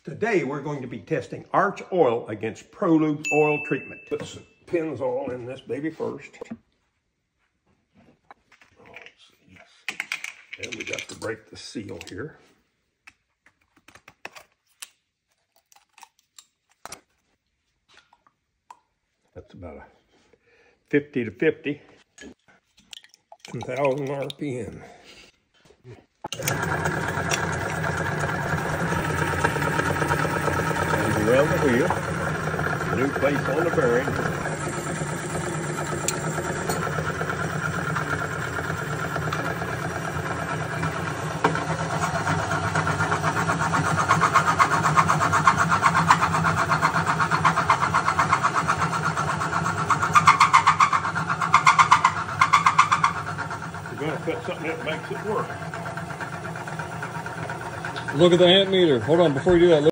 Today we're going to be testing ARCHOIL against Prolube Oil Treatment. Put some pins all in this baby first. And we got to break the seal here. That's about a 50 to 50. 2,000 RPM. And around the wheel. New place on the bearing. We're going to put something that makes it work. Look at the amp meter. Hold on, before you do that.